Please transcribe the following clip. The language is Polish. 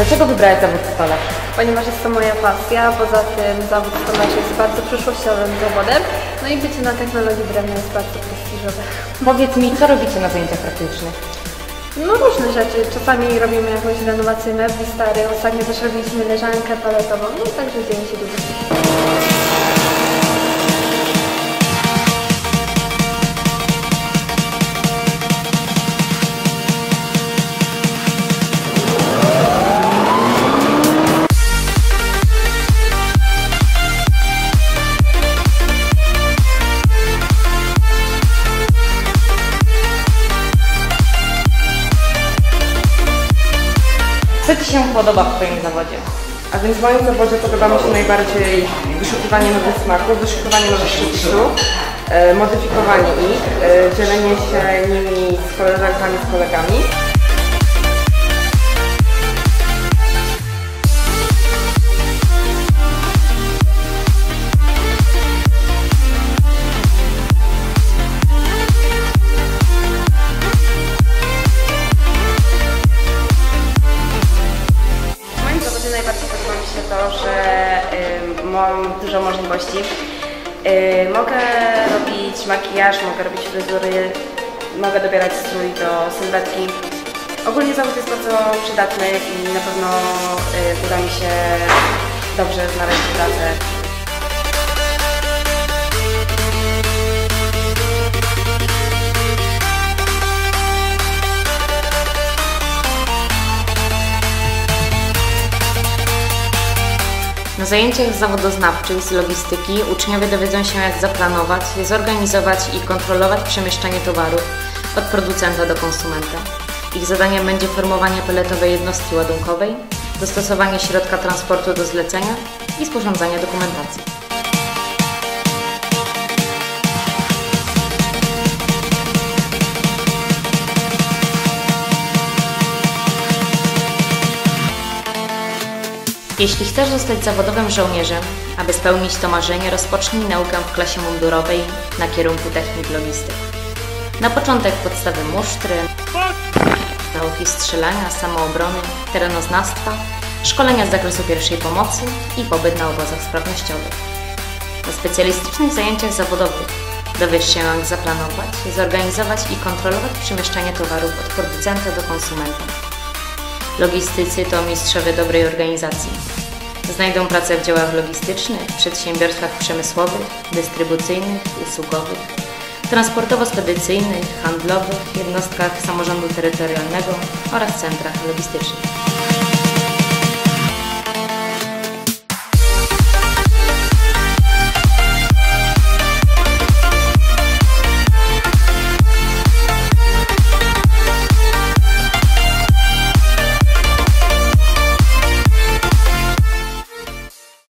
Dlaczego wybrałeś zawód stolarz? Ponieważ jest to moja pasja, poza tym zawód stolarz jest bardzo przyszłościowym zawodem, no i bycie na technologii drewna jest bardzo prestiżowe. Powiedz mi, co robicie na zajęciach praktycznych? No różne rzeczy, czasami robimy jakąś renowację mebli starych, ostatnio też robiliśmy leżankę paletową, no także dzieje się dużo. Co Ci się podoba w Twoim zawodzie? A więc w moim zawodzie podoba mi się najbardziej wyszukiwanie nowych smaków, wyszukiwanie nowych sztuk, modyfikowanie ich, dzielenie się nimi z koleżankami, z kolegami. Najbardziej podoba mi się to, że mam dużo możliwości. Mogę robić makijaż, mogę robić fryzury, mogę dobierać strój do sylwetki. Ogólnie zawód jest bardzo przydatny i na pewno uda mi się dobrze znaleźć pracę. Na zajęciach zawodoznawczych z logistyki uczniowie dowiedzą się, jak zaplanować, zorganizować i kontrolować przemieszczanie towarów od producenta do konsumenta. Ich zadaniem będzie formowanie peletowej jednostki ładunkowej, dostosowanie środka transportu do zlecenia i sporządzanie dokumentacji. Jeśli chcesz zostać zawodowym żołnierzem, aby spełnić to marzenie, rozpocznij naukę w klasie mundurowej na kierunku technik logistyk. Na początek podstawy musztry, nauki strzelania, samoobrony, terenoznawstwa, szkolenia z zakresu pierwszej pomocy i pobyt na obozach sprawnościowych. Na specjalistycznych zajęciach zawodowych dowiesz się, jak zaplanować, zorganizować i kontrolować przemieszczanie towarów od producenta do konsumenta. Logistycy to mistrzowie dobrej organizacji. Znajdą pracę w działach logistycznych, przedsiębiorstwach przemysłowych, dystrybucyjnych, usługowych, transportowo-spedycyjnych, handlowych, jednostkach samorządu terytorialnego oraz centrach logistycznych.